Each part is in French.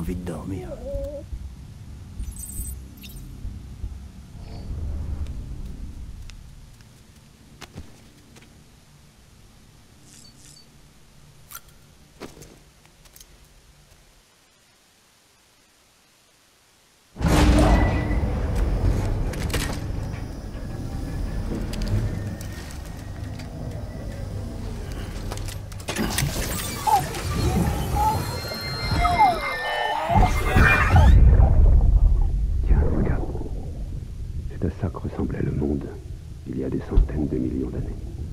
envie de dormir. Ressemblait le monde il y a des centaines de millions d'années.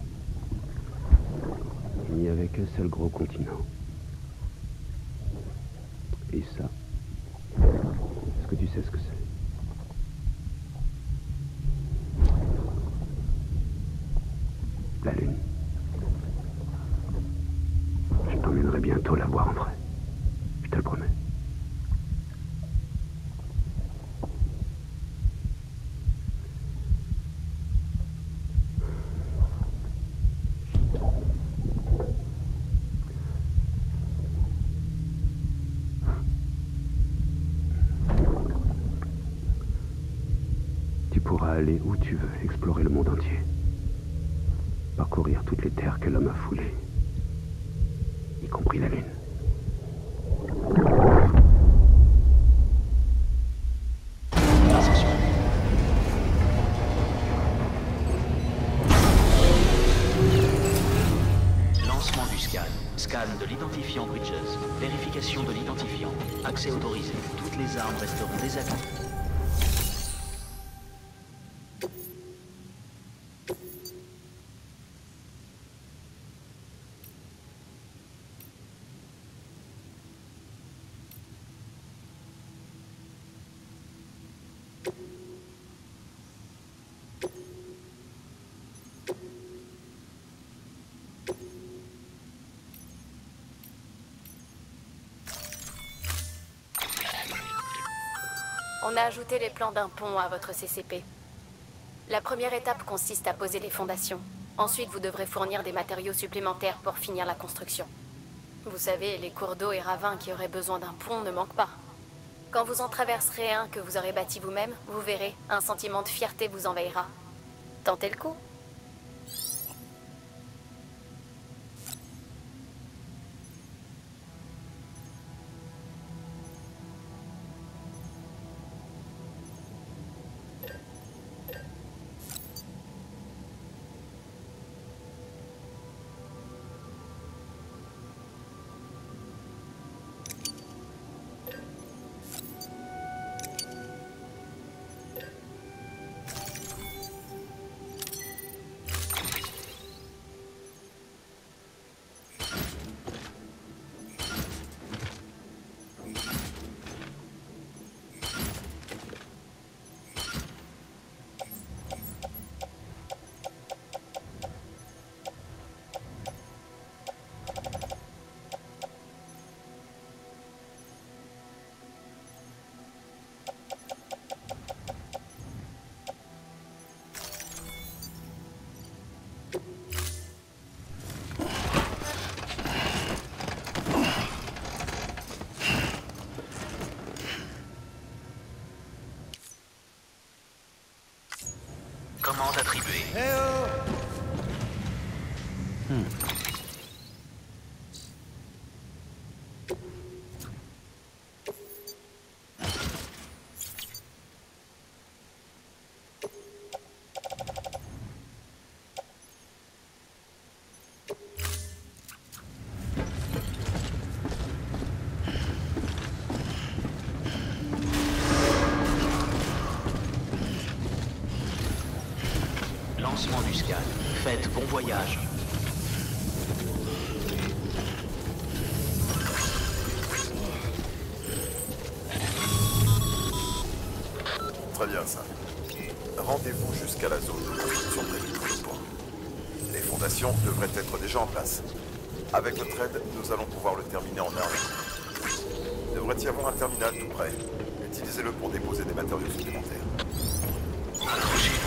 Il n'y avait qu'un seul gros continent. Et ça, est-ce que tu sais ce que c'est? La Lune. Je t'emmènerai bientôt la voir en vrai. Je te le promets. Tu pourras aller où tu veux, explorer le monde entier. Parcourir toutes les terres que l'homme a foulées, y compris la Lune. Lancement du scan. Scan de l'identifiant Bridges. Vérification de l'identifiant. Accès autorisé. Toutes les armes resteront désactivées. On a ajouté les plans d'un pont à votre CCP. La première étape consiste à poser les fondations. Ensuite, vous devrez fournir des matériaux supplémentaires pour finir la construction. Vous savez, les cours d'eau et ravins qui auraient besoin d'un pont ne manquent pas. Quand vous en traverserez un que vous aurez bâti vous-même, vous verrez, un sentiment de fierté vous envahira. Tentez le coup. Commande attribuée. Lancement du scan. Faites bon voyage. Très bien, ça. Rendez-vous jusqu'à la zone de construction prévue pour le pont. Les fondations devraient être déjà en place. Avec votre aide, nous allons pouvoir le terminer en un rythme. Il devrait y avoir un terminal tout près. Utilisez-le pour déposer des matériaux supplémentaires. Accrochez-vous.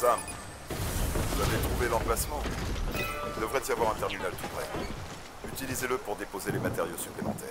Sam, vous avez trouvé l'emplacement? Il devrait y avoir un terminal tout près. Utilisez-le pour déposer les matériaux supplémentaires.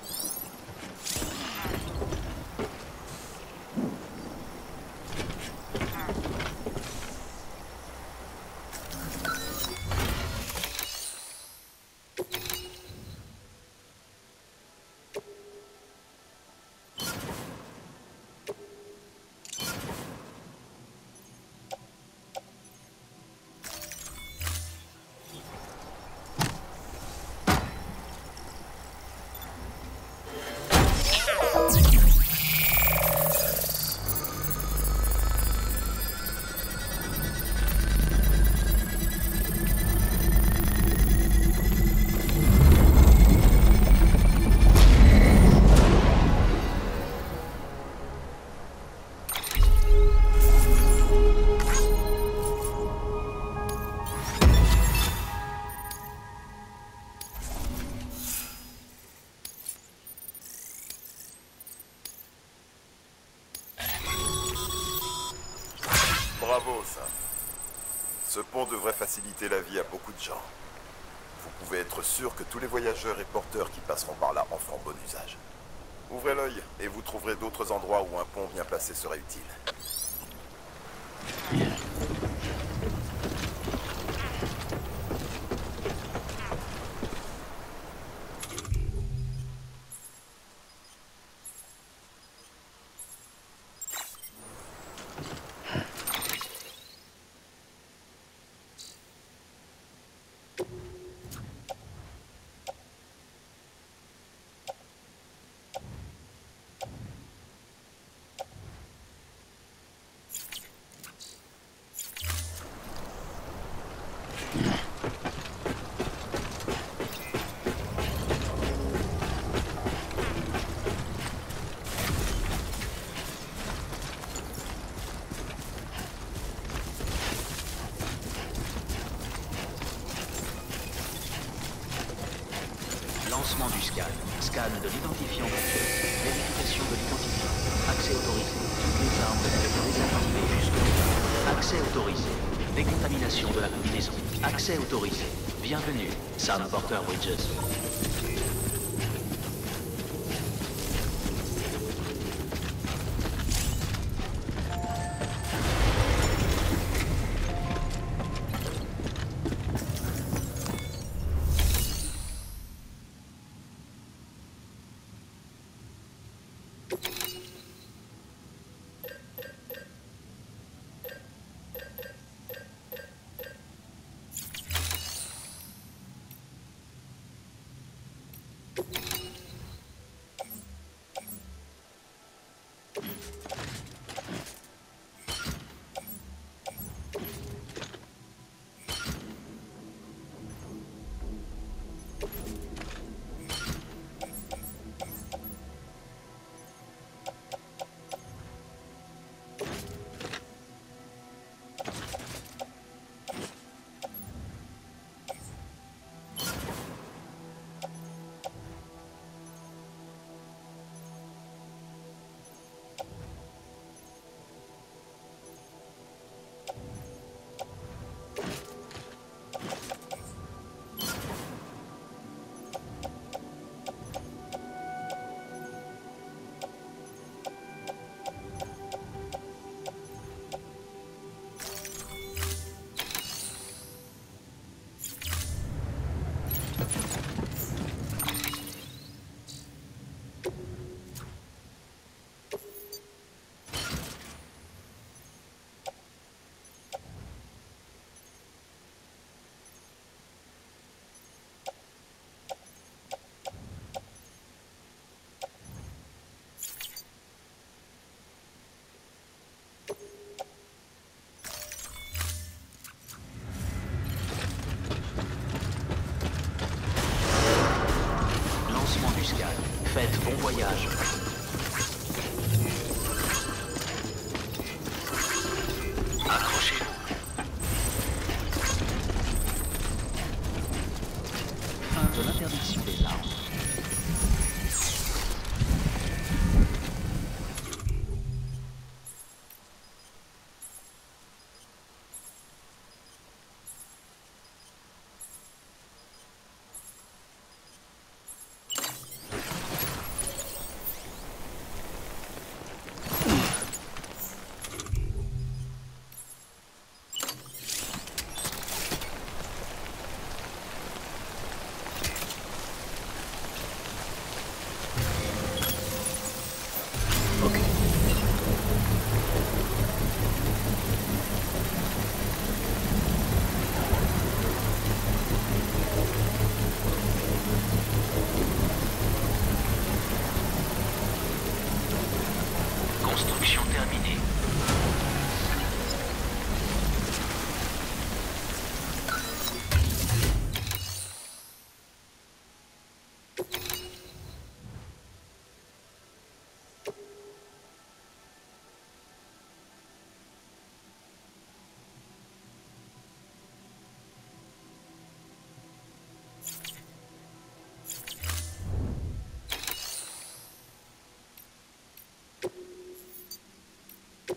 Bravo, Sam. Ce pont devrait faciliter la vie à beaucoup de gens. Vous pouvez être sûr que tous les voyageurs et porteurs qui passeront par là en feront bon usage. Ouvrez l'œil et vous trouverez d'autres endroits où un pont bien placé serait utile. Lancement du scan. Scan de l'identifiant virtuel. Vérification de l'identifiant. Accès autorisé. Toutes les armes doivent être désactivées jusque-là. Accès autorisé. Décontamination de la combinaison. Accès autorisé. Bienvenue, Sam Porter Bridges.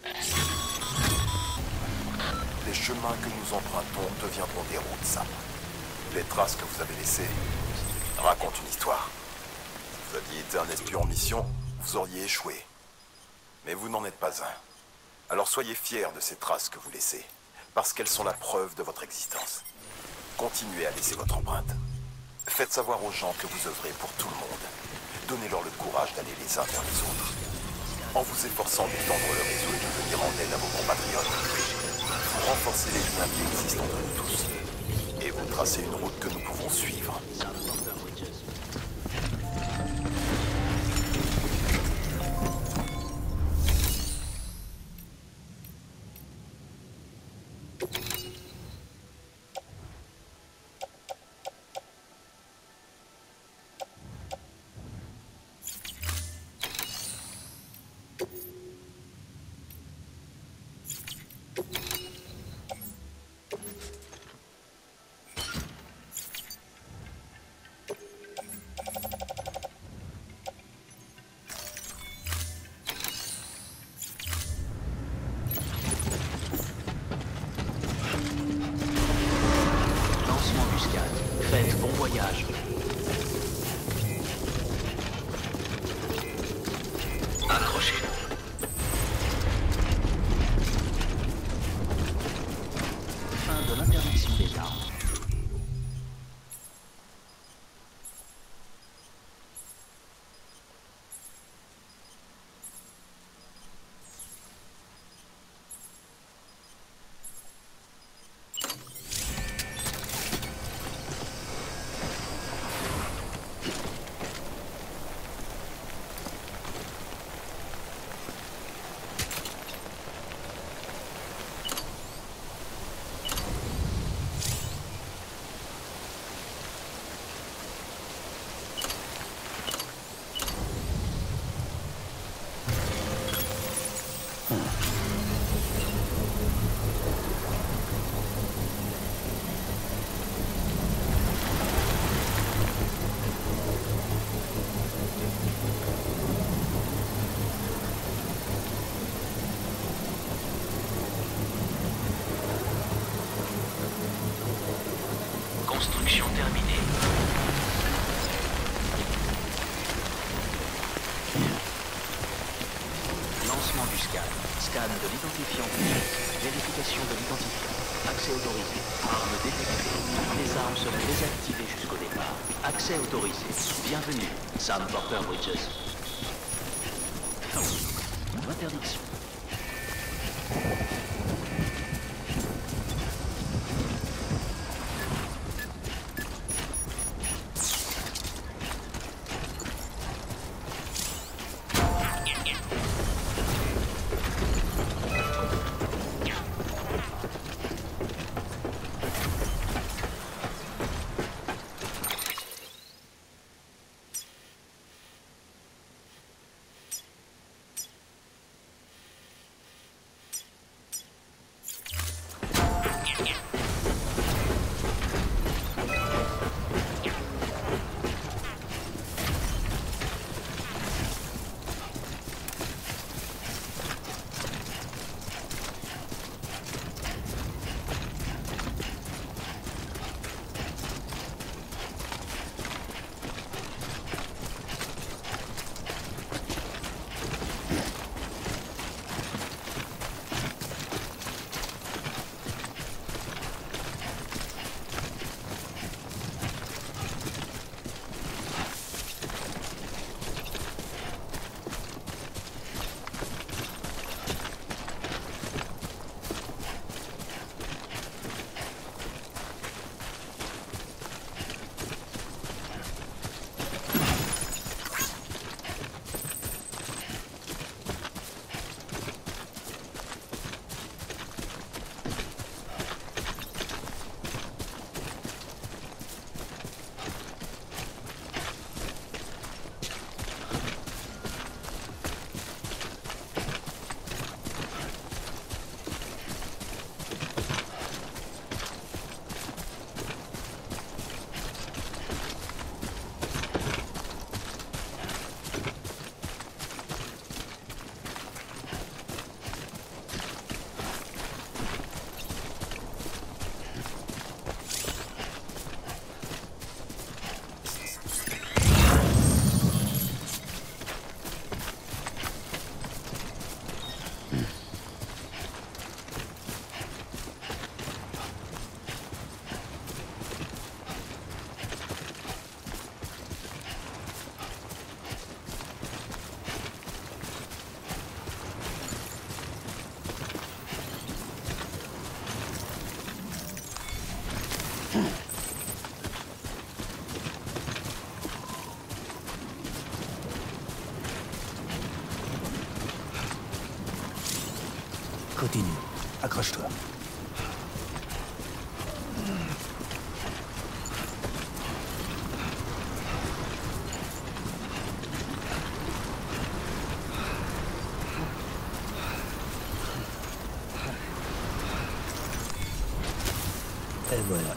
Les chemins que nous empruntons deviendront des routes, Sam. Les traces que vous avez laissées racontent une histoire. Si vous aviez été un espion en mission, vous auriez échoué. Mais vous n'en êtes pas un. Alors soyez fiers de ces traces que vous laissez, parce qu'elles sont la preuve de votre existence. Continuez à laisser votre empreinte. Faites savoir aux gens que vous œuvrez pour tout le monde. Donnez-leur le courage d'aller les uns vers les autres. En vous efforçant d'étendre le réseau et de venir en aide à vos compatriotes, vous renforcez les liens qui existent entre nous tous. Et vous tracez une route que nous pouvons suivre. Faites bon voyage. Accrochez-vous. Fin de l'interdiction des armes. Construction terminée. Lancement du scan. Scan de l'identifiant. Vérification de l'identifiant. Accès autorisé. Armes détectées. Les armes seront désactivées jusqu'au départ. Accès autorisé. Bienvenue, Sam Porter Bridges. Interdiction. Continue. Accroche-toi. Et voilà.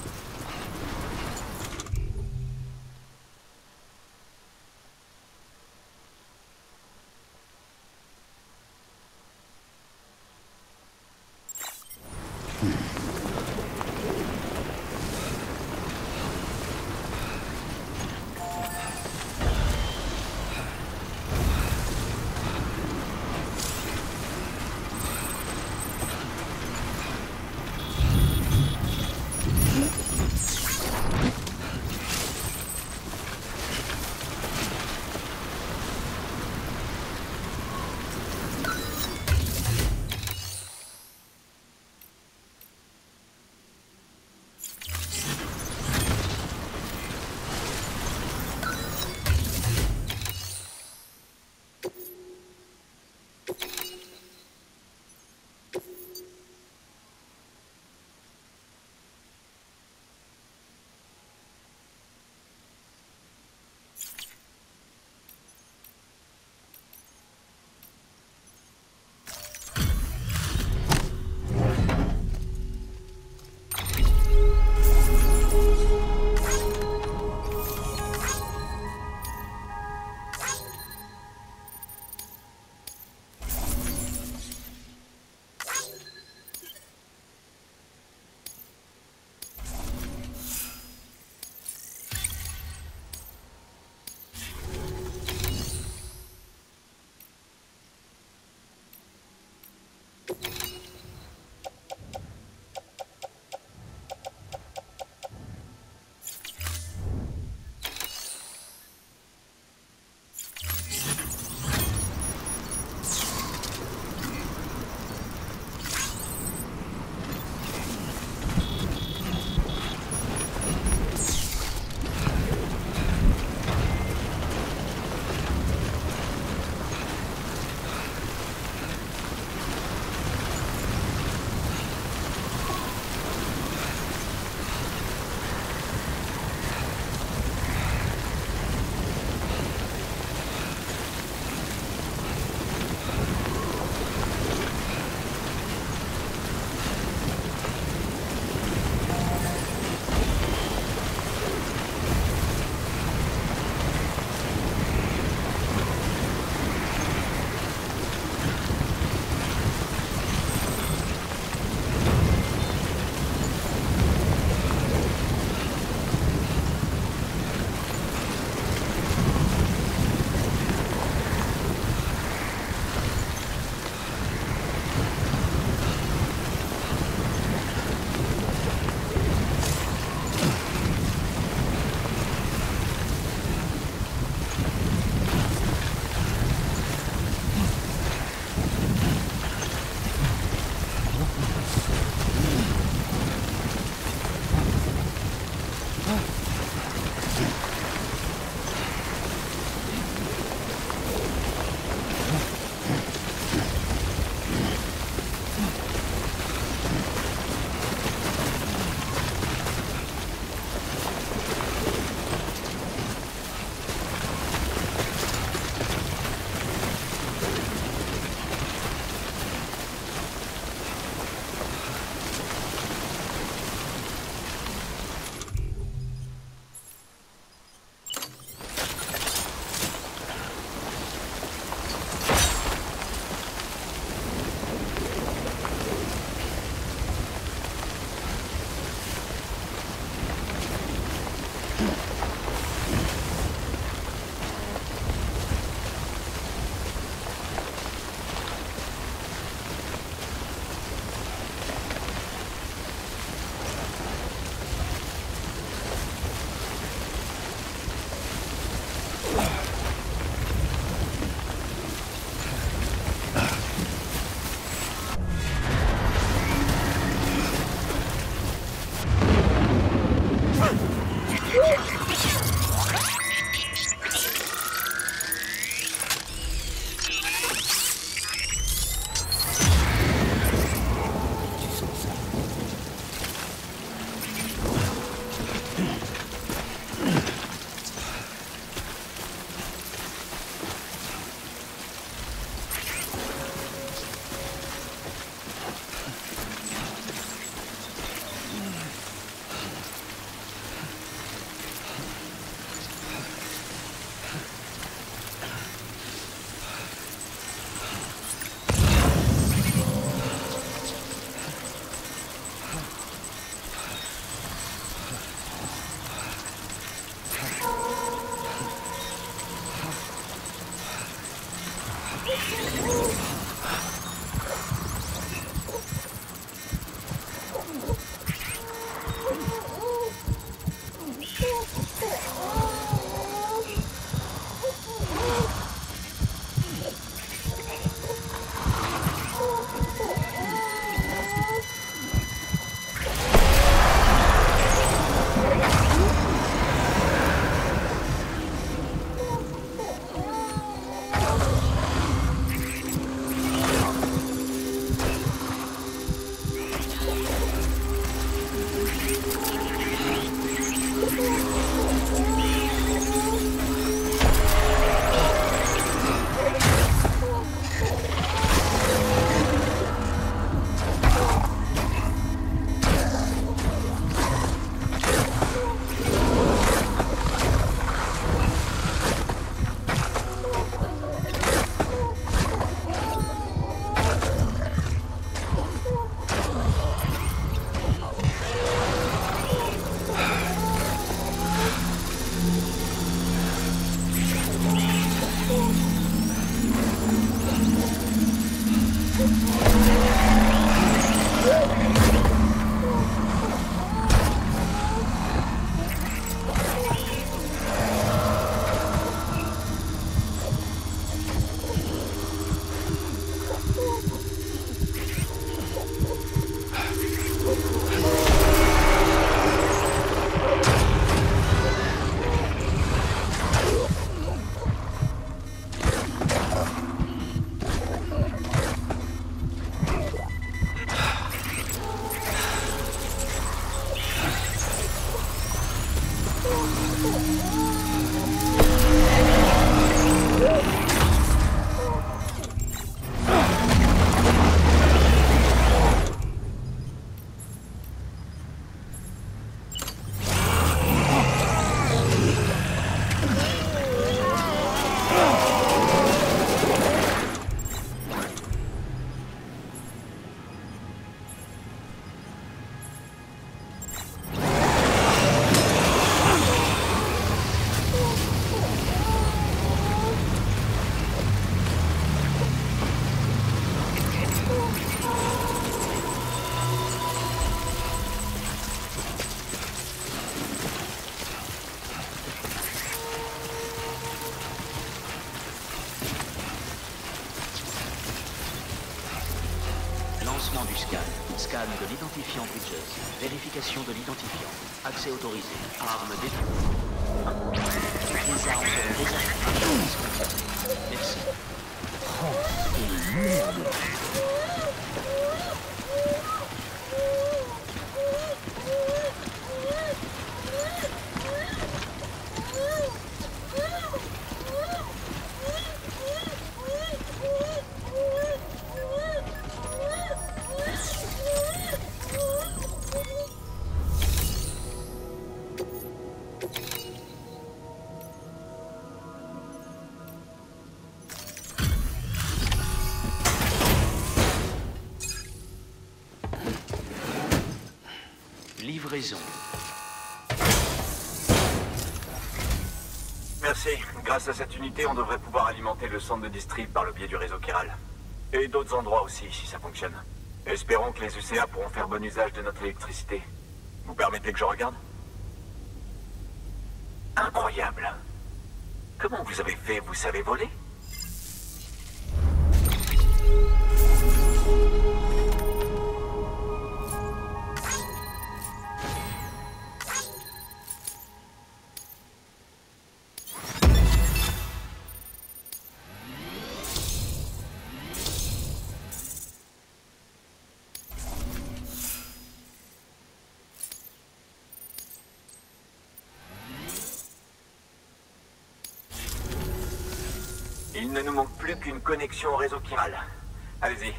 de l'identifiant Bridges. Vérification de l'identifiant. Accès autorisé. Armes détenues. Les armes seront désactivées. Merci. Livraison. Merci. Grâce à cette unité, on devrait pouvoir alimenter le centre de distrib par le biais du réseau chiral. Et d'autres endroits aussi, si ça fonctionne. Espérons que les UCA pourront faire bon usage de notre électricité. Vous permettez que je regarde? Incroyable. Comment vous avez fait? Vous savez voler? Il ne nous manque plus qu'une connexion au réseau chiral. Allez-y.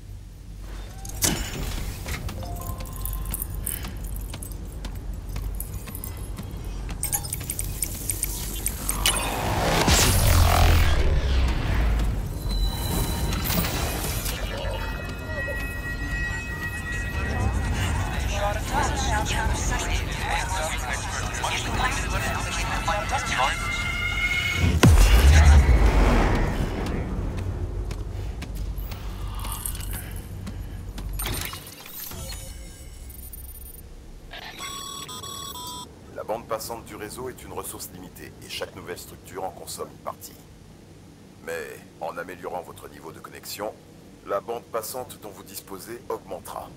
La bande passante du réseau est une ressource limitée et chaque nouvelle structure en consomme une partie. Mais en améliorant votre niveau de connexion, la bande passante dont vous disposez augmentera.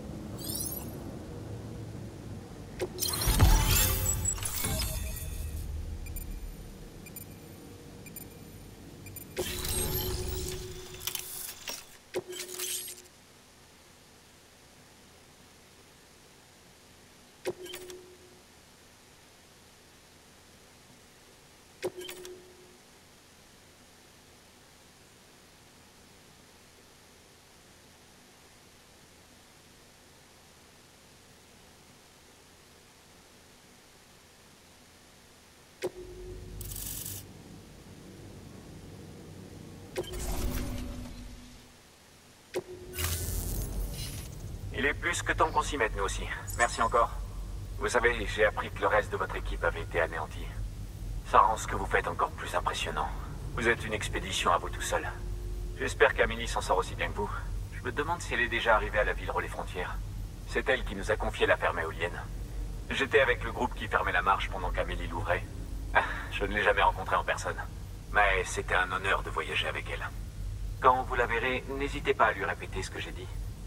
Il est plus que temps qu'on s'y mette, nous aussi. Merci encore. Vous savez, j'ai appris que le reste de votre équipe avait été anéanti. Ça rend ce que vous faites encore plus impressionnant. Vous êtes une expédition à vous tout seul. J'espère qu'Amélie s'en sort aussi bien que vous. Je me demande si elle est déjà arrivée à la ville relais frontière. C'est elle qui nous a confié la ferme éolienne. J'étais avec le groupe qui fermait la marche pendant qu'Amélie l'ouvrait. Ah, je ne l'ai jamais rencontrée en personne. Mais c'était un honneur de voyager avec elle. Quand vous la verrez, n'hésitez pas à lui répéter ce que j'ai dit.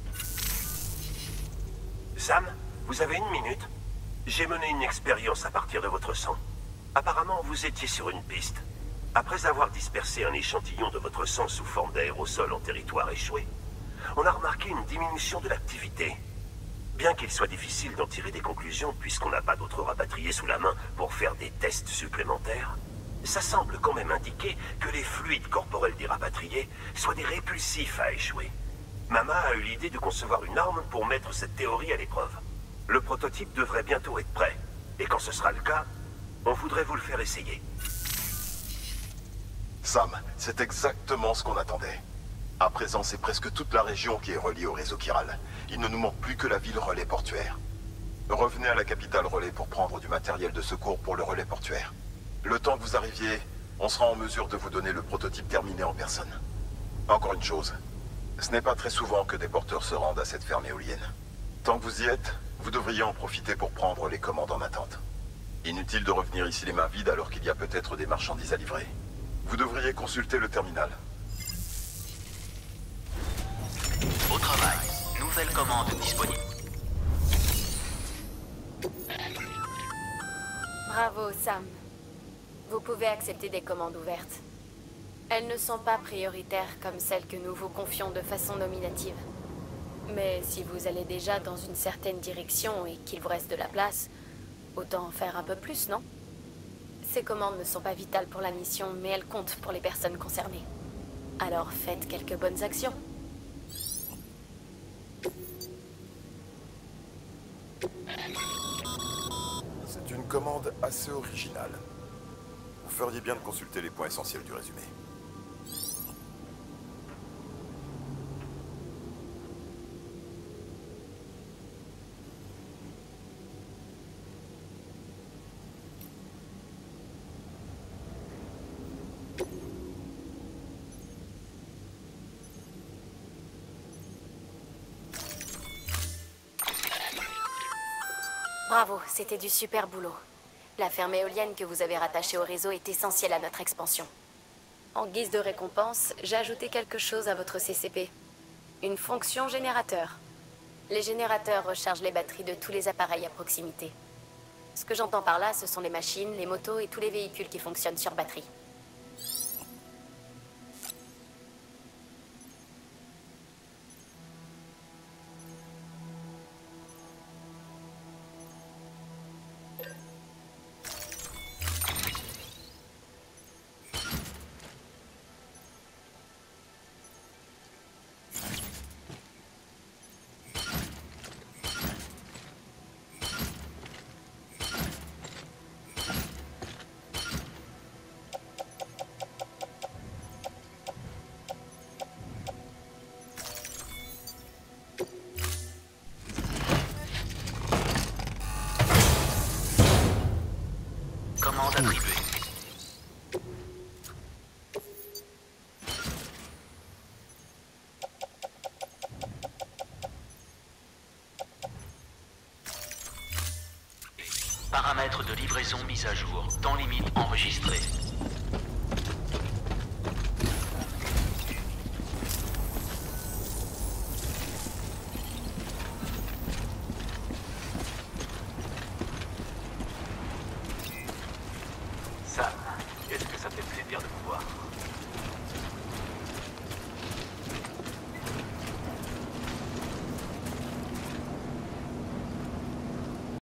Sam, vous avez une minute? J'ai mené une expérience à partir de votre sang. Apparemment, vous étiez sur une piste. Après avoir dispersé un échantillon de votre sang sous forme d'aérosol en territoire échoué, on a remarqué une diminution de l'activité. Bien qu'il soit difficile d'en tirer des conclusions puisqu'on n'a pas d'autres rapatriés sous la main pour faire des tests supplémentaires, ça semble quand même indiquer que les fluides corporels des rapatriés soient des répulsifs à échouer. Mama a eu l'idée de concevoir une arme pour mettre cette théorie à l'épreuve. Le prototype devrait bientôt être prêt. Et quand ce sera le cas, on voudrait vous le faire essayer. Sam, c'est exactement ce qu'on attendait. À présent, c'est presque toute la région qui est reliée au réseau chiral. Il ne nous manque plus que la ville relais portuaire. Revenez à la capitale relais pour prendre du matériel de secours pour le relais portuaire. Le temps que vous arriviez, on sera en mesure de vous donner le prototype terminé en personne. Encore une chose, ce n'est pas très souvent que des porteurs se rendent à cette ferme éolienne. Tant que vous y êtes, vous devriez en profiter pour prendre les commandes en attente. Inutile de revenir ici les mains vides alors qu'il y a peut-être des marchandises à livrer. Vous devriez consulter le terminal. Au travail. Nouvelle commande disponible. Bravo, Sam. Vous pouvez accepter des commandes ouvertes. Elles ne sont pas prioritaires comme celles que nous vous confions de façon nominative. Mais si vous allez déjà dans une certaine direction et qu'il vous reste de la place, autant en faire un peu plus, non? Ces commandes ne sont pas vitales pour la mission, mais elles comptent pour les personnes concernées. Alors faites quelques bonnes actions. C'est une commande assez originale. Vous feriez bien de consulter les points essentiels du résumé. Bravo, c'était du super boulot. La ferme éolienne que vous avez rattachée au réseau est essentielle à notre expansion. En guise de récompense, j'ai ajouté quelque chose à votre CCP. Une fonction générateur. Les générateurs rechargent les batteries de tous les appareils à proximité. Ce que j'entends par là, ce sont les machines, les motos et tous les véhicules qui fonctionnent sur batterie. Commande attribuée. Paramètres de livraison mis à jour. Temps limite enregistré.